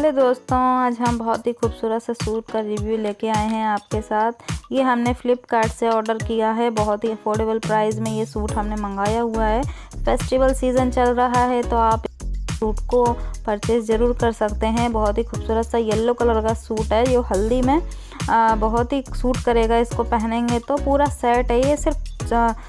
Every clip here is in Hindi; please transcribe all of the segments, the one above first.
हेलो दोस्तों, आज हम बहुत ही खूबसूरत से सूट का रिव्यू लेके आए हैं आपके साथ। ये हमने फ्लिपकार्ट से ऑर्डर किया है। बहुत ही अफोर्डेबल प्राइस में ये सूट हमने मंगाया हुआ है। फेस्टिवल सीज़न चल रहा है तो आप सूट को परचेज़ ज़रूर कर सकते हैं। बहुत ही खूबसूरत सा येलो कलर का सूट है, जो हल्दी में बहुत ही सूट करेगा। इसको पहनेंगे तो पूरा सेट है। ये सिर्फ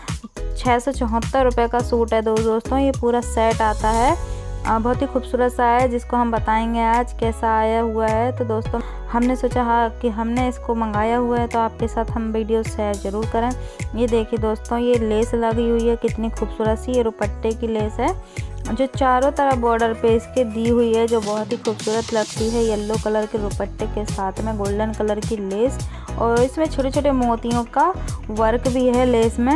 674 रुपये का सूट है दोस्तों। ये पूरा सेट आता है, बहुत ही खूबसूरत सा है, जिसको हम बताएंगे आज कैसा आया हुआ है। तो दोस्तों हमने सोचा कि हमने इसको मंगाया हुआ है तो आपके साथ हम वीडियो शेयर ज़रूर करें। ये देखिए दोस्तों, ये लेस लगी हुई है, कितनी खूबसूरत सी ये दुपट्टे की लेस है, जो चारों तरफ बॉर्डर पे इसके दी हुई है, जो बहुत ही खूबसूरत लगती है। येलो कलर के दुपट्टे के साथ में गोल्डन कलर की लेस, और इसमें छोटे छोटे मोतियों का वर्क भी है लेस में,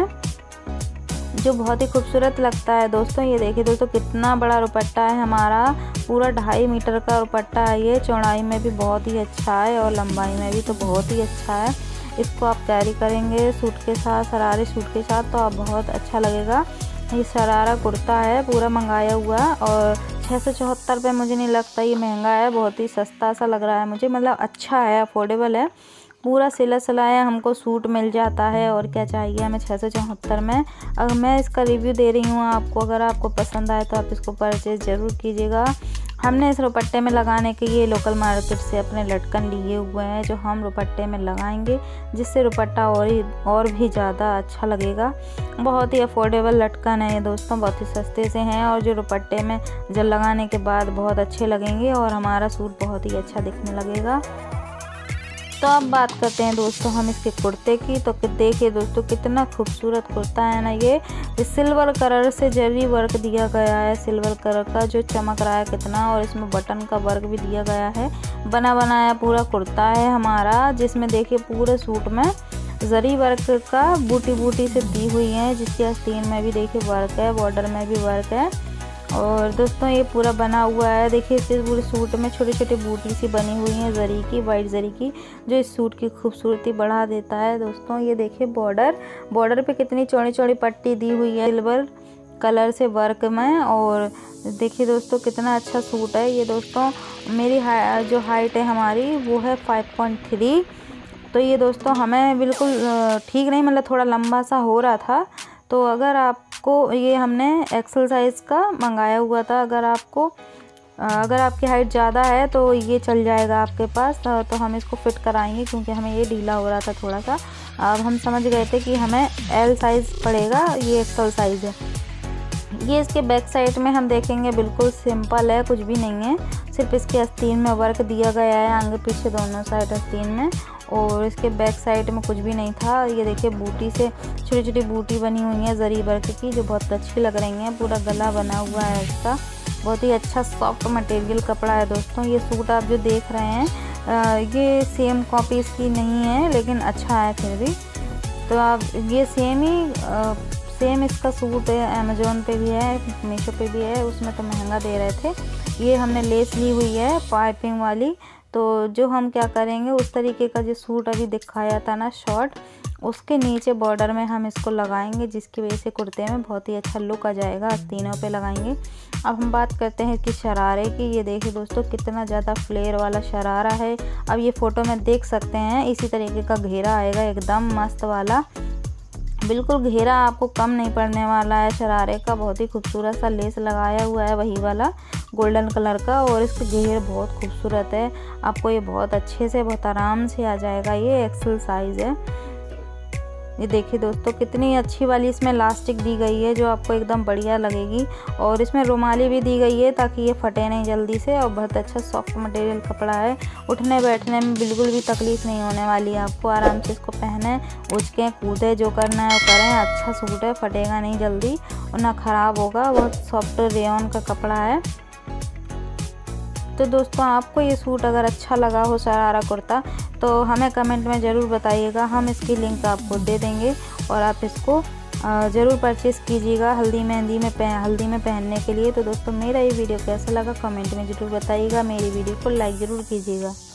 जो बहुत ही खूबसूरत लगता है दोस्तों। ये देखिए दोस्तों, कितना बड़ा दुपट्टा है हमारा, पूरा 2.5 मीटर का दुपट्टा है। ये चौड़ाई में भी बहुत ही अच्छा है और लंबाई में भी तो बहुत ही अच्छा है। इसको आप कैरी करेंगे सूट के साथ, शरारे सूट के साथ, तो आप बहुत अच्छा लगेगा। ये शरारा कुर्ता है, पूरा मंगाया हुआ, और 674 रुपये मुझे नहीं लगता ये महंगा है, बहुत ही सस्ता सा लग रहा है मुझे, मतलब अच्छा है, अफोर्डेबल है। पूरा सिला सिलाया हमको सूट मिल जाता है, और क्या चाहिए हमें 674 में। अगर मैं इसका रिव्यू दे रही हूँ आपको, अगर आपको पसंद आए तो आप इसको परचेज़ ज़रूर कीजिएगा। हमने इस दुपट्टे में लगाने के लिए लोकल मार्केट से अपने लटकन लिए हुए हैं, जो हम दुपट्टे में लगाएंगे, जिससे दुपट्टा और भी ज़्यादा अच्छा लगेगा। बहुत ही अफोर्डेबल लटकन है ये दोस्तों, बहुत ही सस्ते से हैं, और जो दुपट्टे में जब लगाने के बाद बहुत अच्छे लगेंगे और हमारा सूट बहुत ही अच्छा दिखने लगेगा। तो अब बात करते हैं दोस्तों हम इसके कुर्ते की। तो देखिए दोस्तों, कितना खूबसूरत कुर्ता है ना ये। सिल्वर कलर से जरी वर्क दिया गया है, सिल्वर कलर का जो चमक रहा है कितना, और इसमें बटन का वर्क भी दिया गया है। बना बनाया पूरा कुर्ता है हमारा, जिसमें देखिए पूरे सूट में जरी वर्क का बूटी बूटी से दी हुई है, जिसकी आस्तीन में भी देखिए वर्क है, बॉर्डर में भी वर्क है। और दोस्तों ये पूरा बना हुआ है, देखिए इस पूरे सूट में छोटी छोटी बूटी सी बनी हुई है जरी की, वाइट जरी की, जो इस सूट की खूबसूरती बढ़ा देता है दोस्तों। ये देखिए बॉर्डर पे कितनी चौड़ी चौड़ी पट्टी दी हुई है सिल्वर कलर से वर्क में। और देखिए दोस्तों, कितना अच्छा सूट है ये दोस्तों। मेरी जो हाइट है हमारी वो है 5.3, तो ये दोस्तों हमें बिल्कुल ठीक नहीं, मतलब थोड़ा लंबा सा हो रहा था। तो अगर आपको ये हमने एक्सेल साइज़ का मंगाया हुआ था, अगर आपकी हाइट ज़्यादा है तो ये चल जाएगा आपके पास, तो हम इसको फिट कराएंगे, क्योंकि हमें ये ढीला हो रहा था थोड़ा सा। अब हम समझ गए थे कि हमें एल साइज़ पड़ेगा, ये एक्सेल साइज़ है। ये इसके बैक साइड में हम देखेंगे बिल्कुल सिंपल है, कुछ भी नहीं है, सिर्फ इसके आस्तीन में वर्क दिया गया है, आगे पीछे दोनों साइड आस्तीन में, और इसके बैक साइड में कुछ भी नहीं था। ये देखिए बूटी से छोटी छोटी बूटी बनी हुई है जरी वर्क की, जो बहुत अच्छी लग रही हैं। पूरा गला बना हुआ है इसका, बहुत ही अच्छा सॉफ्ट मटेरियल कपड़ा है दोस्तों। ये सूट आप जो देख रहे हैं ये सेम कॉपी इसकी नहीं है, लेकिन अच्छा है फिर भी। तो आप ये सेम इसका सूट है, अमेज़ोन पे भी है, मीशो पे भी है, उसमें तो महंगा दे रहे थे। ये हमने लेस ली हुई है पाइपिंग वाली। तो जो हम क्या करेंगे, उस तरीके का जो सूट अभी दिखाया था ना शॉर्ट, उसके नीचे बॉर्डर में हम इसको लगाएंगे, जिसकी वजह से कुर्ते में बहुत ही अच्छा लुक आ जाएगा। आस्तीनों पे लगाएंगे। अब हम बात करते हैं इसकी शरारे की। ये देखिए दोस्तों, कितना ज़्यादा फ्लेयर वाला शरारा है। अब ये फ़ोटो में देख सकते हैं, इसी तरीके का घेरा आएगा, एकदम मस्त वाला, बिल्कुल घेरा आपको कम नहीं पड़ने वाला है शरारे का। बहुत ही खूबसूरत सा लेस लगाया हुआ है, वही वाला गोल्डन कलर का, और इसके घेर बहुत खूबसूरत है। आपको ये बहुत अच्छे से, बहुत आराम से आ जाएगा। ये एक्सेल साइज़ है। ये देखिए दोस्तों, कितनी अच्छी वाली इसमें इलास्टिक दी गई है, जो आपको एकदम बढ़िया लगेगी, और इसमें रुमाली भी दी गई है ताकि ये फटे नहीं जल्दी से, और बहुत अच्छा सॉफ्ट मटेरियल कपड़ा है। उठने बैठने में बिल्कुल भी तकलीफ नहीं होने वाली है आपको। आराम से इसको पहने, उचकें, कूदे, जो करना है वो करें। अच्छा सूट है, फटेगा नहीं जल्दी और ना ख़राब होगा। बहुत सॉफ्ट रेयॉन का कपड़ा है। तो दोस्तों आपको ये सूट अगर अच्छा लगा हो, शरारा कुर्ता, तो हमें कमेंट में ज़रूर बताइएगा, हम इसकी लिंक आपको दे देंगे, और आप इसको ज़रूर परचेज़ कीजिएगा हल्दी में पहनने के लिए। तो दोस्तों मेरा ये वीडियो कैसा लगा कमेंट में ज़रूर बताइएगा। मेरी वीडियो को लाइक ज़रूर कीजिएगा।